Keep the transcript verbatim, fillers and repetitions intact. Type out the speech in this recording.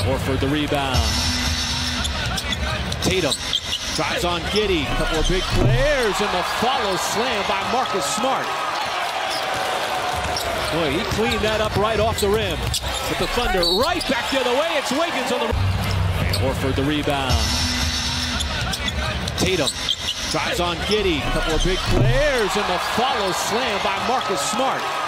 Horford the rebound. Tatum drives on Giddey. A couple of big players, and the follow slam by Marcus Smart. Boy, he cleaned that up right off the rim. With the Thunder right back the other way. It's Wiggins on the... Horford the rebound. Tatum drives on Giddey. A couple of big players, and the follow slam by Marcus Smart.